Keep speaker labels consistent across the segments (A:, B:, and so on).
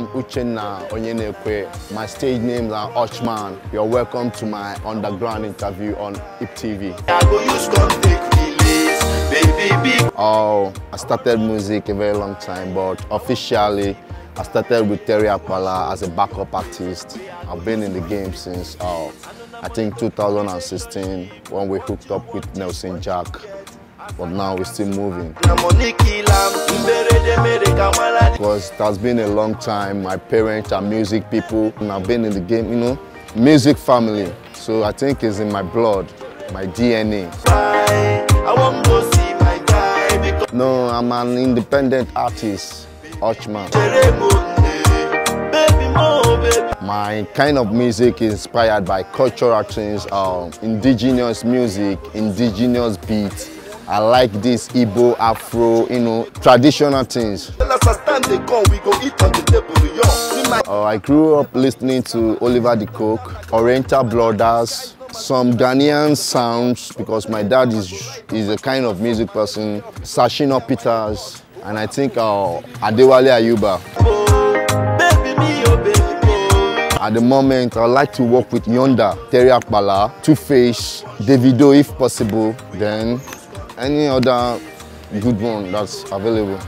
A: I'm Uchenna Onyenekwe. My stage names are Ochman. You're welcome to my underground interview on IP TV. Oh, I started music a very long time, but officially I started with Terry Akpala as a backup artist. I've been in the game since I think 2016 when we hooked up with Nelson Jack. But now we're still moving. Because it has been a long time. My parents are music people, and I've been in the game, you know, music family. So I think it's in my blood, my DNA.
B: I want to see my guy.
A: No, I'm an independent artist, Ochman. My kind of music is inspired by cultural things, indigenous music, indigenous beats. I like this Igbo, Afro, you know, traditional things. I grew up listening to Oliver the Coke, Oriental Brothers, some Ghanaian sounds because my dad is a kind of music person, Sashino Peters, and I think Adewale Ayuba. At the moment, I like to work with Yonda, Terry Akpala, Two Face, Davido if possible, then any other good one that's available.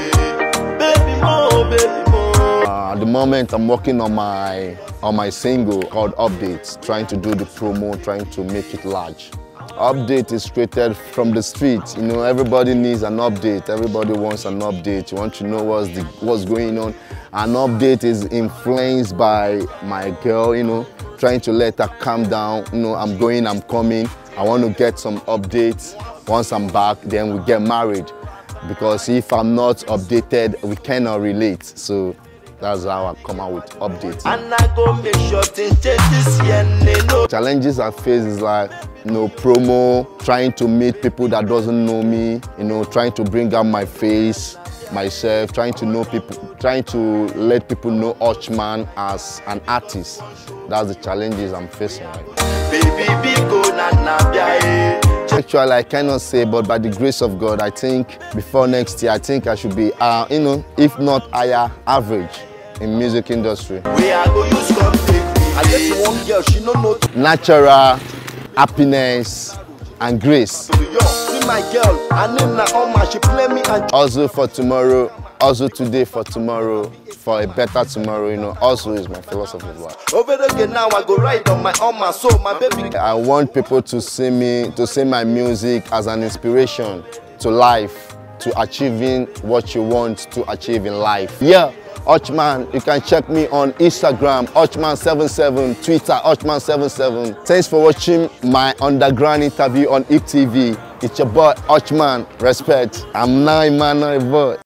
A: At the moment, I'm working on my single called Updates, trying to do the promo, trying to make it large. Update is created from the street. You know, everybody needs an update. Everybody wants an update. You want to know what's going on. An update is influenced by my girl, you know, trying to let her calm down. You know, I'm going, I'm coming. I want to get some updates. Once I'm back, then we get married. Because if I'm not updated, we cannot relate. So that's how I come out with updates.
B: And I go make sure things change this year.
A: Challenges I face is like, you know, promo, trying to meet people that doesn't know me, you know, trying to bring out my face, myself, trying to know people, trying to let people know Ochman as an artist. That's the challenges I'm facing right now. Actually, I cannot say, but by the grace of God, I think before next year, I think I should be, you know, if not higher, average in music industry.
B: We are going to use conflict. I get one girl, she don't know.
A: Natural, happiness, and grace.
B: See my girl, her name na Oma, she play me and
A: Also for tomorrow, also today for tomorrow, for a better tomorrow, you know, also is my philosophy of life.
B: over again now I go ride on my Oma, so my baby.
A: I want people to see me, to see my music as an inspiration to life, to achieving what you want to achieve in life. Yeah, Ochman, you can check me on Instagram, Ochman77, Twitter, Ochman77. Thanks for watching my underground interview on IP TV. It's your boy, Ochman. Respect. I'm now Emmanuel.